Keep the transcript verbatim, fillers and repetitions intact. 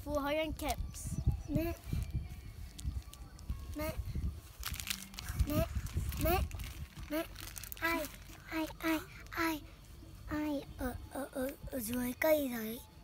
Phù hơi ăn caps. Mẹ. Mẹ. Mẹ. Mẹ. Mẹ. Ai? Ai? Ai? Ai? Ai ở ở ở ở dưới cây đấy?